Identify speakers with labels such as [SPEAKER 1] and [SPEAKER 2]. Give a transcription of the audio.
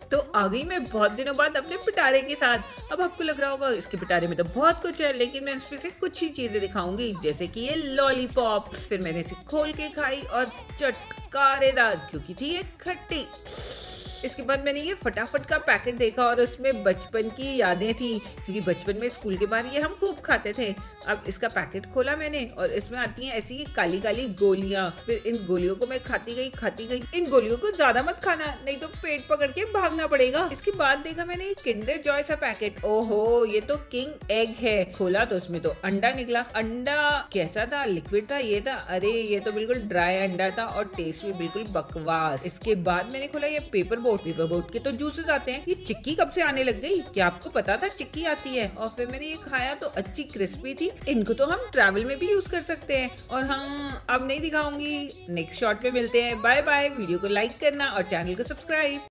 [SPEAKER 1] तो आ गई मैं बहुत दिनों बाद अपने पिटारे के साथ। अब आपको लग रहा होगा इसके पिटारे में तो बहुत कुछ है, लेकिन मैं इसमें से कुछ ही चीजें दिखाऊंगी, जैसे कि ये लॉलीपॉप। फिर मैंने इसे खोल के खाई और चटकारेदार, क्योंकि थी ये खट्टी। इसके बाद मैंने ये फटाफट का पैकेट देखा और उसमें बचपन की यादें थी, क्योंकि बचपन में स्कूल के बाहर ये हम खूब खाते थे। अब इसका पैकेट खोला मैंने और इसमें आती हैं ऐसी काली काली गोलियां। फिर इन गोलियों को मैं खाती गई। इन गोलियों को ज्यादा मत खाना, नहीं तो पेट पकड़ के भागना पड़ेगा। इसके बाद देखा मैंने किंडर जॉय सा पैकेट। ओहो, ये तो किंग एग है। खोला तो उसमें तो अंडा निकला। अंडा कैसा था? लिक्विड था ये था? अरे ये तो बिल्कुल ड्राई अंडा था और टेस्ट भी बिल्कुल बकवास। इसके बाद मैंने खोला ये पेपर बोट के तो जूसेस आते हैं। ये चिक्की कब से आने लग गई? क्या आपको पता था चिक्की आती है? और फिर मैंने ये खाया तो अच्छी क्रिस्पी थी। इनको तो हम ट्रैवल में भी यूज कर सकते हैं। और हाँ, अब नहीं दिखाऊंगी, नेक्स्ट शॉट पे मिलते हैं। Bye bye. वीडियो को लाइक करना और चैनल को सब्सक्राइब।